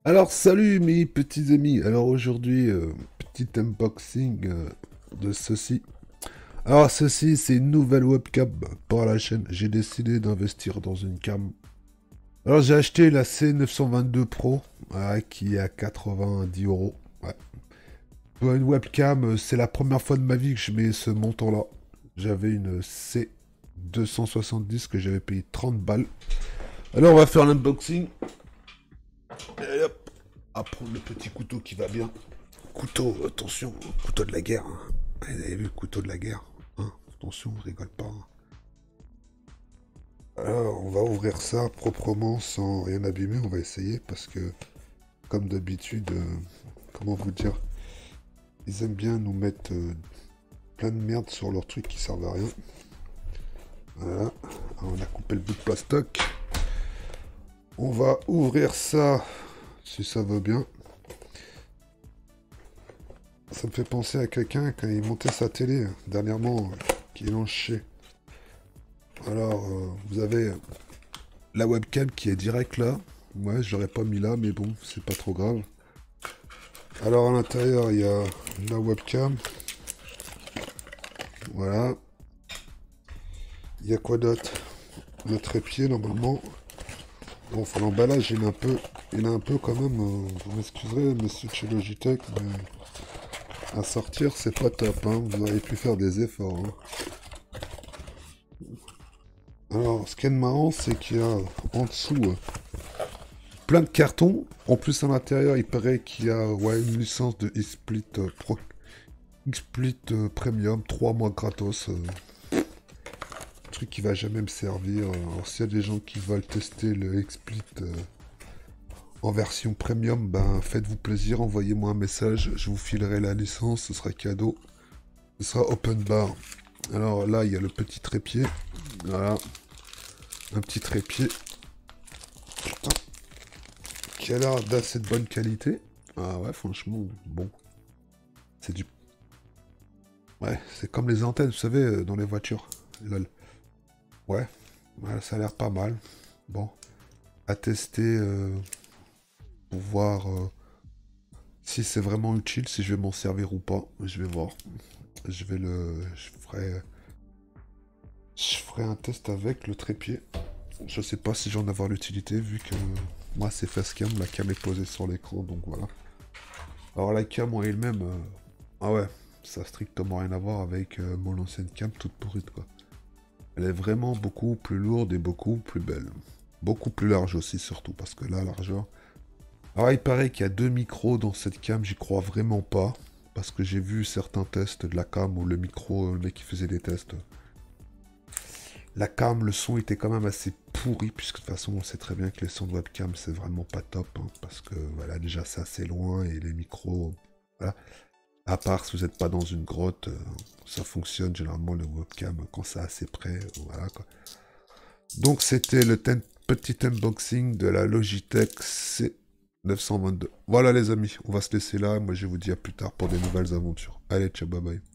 Alors salut mes petits amis, alors aujourd'hui petit unboxing de ceci. Alors ceci c'est une nouvelle webcam pour la chaîne, j'ai décidé d'investir dans une cam. Alors j'ai acheté la C922 Pro qui est à 90 euros. Ouais. Pour une webcam, c'est la première fois de ma vie que je mets ce montant là. J'avais une C270 que j'avais payé 30 balles. Alors on va faire l'unboxing. Et hop, à prendre le petit couteau qui va bien. Couteau, attention, couteau de la guerre. Hein. Vous avez vu le couteau de la guerre, hein. Attention, on rigole pas. Hein. Alors, on va ouvrir ça proprement sans rien abîmer. On va essayer parce que, comme d'habitude, comment vous dire, ils aiment bien nous mettre plein de merde sur leurs trucs qui servent à rien. Voilà. Alors, on a coupé le bout de plastoc. On va ouvrir ça, si ça va bien. Ça me fait penser à quelqu'un quand il montait sa télé dernièrement, qui est lancé. Alors, vous avez la webcam qui est direct là. Ouais, je l'aurais pas mis là, mais bon, c'est pas trop grave. Alors, à l'intérieur, il y a la webcam. Voilà. Il y a quoi d'autre? Le trépied, normalement. Bon, enfin, l'emballage, il est un peu quand même. Vous m'excuserez, monsieur de chez Logitech, mais à sortir, c'est pas top. Hein. Vous auriez pu faire des efforts. Hein. Alors, ce qui est marrant, c'est qu'il y a en dessous plein de cartons. En plus, à l'intérieur, il paraît qu'il y a ouais, une licence de XSplit Pro, XSplit Premium, 3 mois gratos. Truc qui va jamais me servir. Alors, s'il y a des gens qui veulent tester le XSplit en version Premium, ben faites-vous plaisir, envoyez-moi un message. Je vous filerai la licence, ce sera cadeau. Ce sera open bar. Alors là, il y a le petit trépied. Voilà. Un petit trépied. Putain. Qui a l'air d'assez de bonne qualité. Ah ouais, franchement, bon. C'est du... Ouais, c'est comme les antennes, vous savez, dans les voitures. Lol. Ouais, voilà, ça a l'air pas mal. Bon, à tester pour voir si c'est vraiment utile, si je vais m'en servir ou pas. Je vais voir. Je vais le... Je ferai un test avec le trépied. Je sais pas si j'en avoir l'utilité vu que moi c'est facecam, la cam est posée sur l'écran, donc voilà. Alors la cam en elle-même, ah ouais, ça a strictement rien à voir avec mon ancienne cam toute pourrite quoi. Elle est vraiment beaucoup plus lourde et beaucoup plus belle. Beaucoup plus large aussi surtout, parce que là, largeur... Alors il paraît qu'il y a 2 micros dans cette cam, j'y crois vraiment pas. Parce que j'ai vu certains tests de la cam où le micro, le mec qui faisait des tests... La cam, le son était quand même assez pourri, puisque de toute façon on sait très bien que les sons de webcam c'est vraiment pas top, hein, parce que voilà, déjà c'est assez loin et les micros... Voilà. À part si vous n'êtes pas dans une grotte, ça fonctionne généralement le webcam quand c'est assez près, voilà quoi. Donc c'était le petit unboxing de la Logitech C922. Voilà les amis, on va se laisser là, moi je vous dis à plus tard pour des nouvelles aventures. Allez, ciao, bye bye.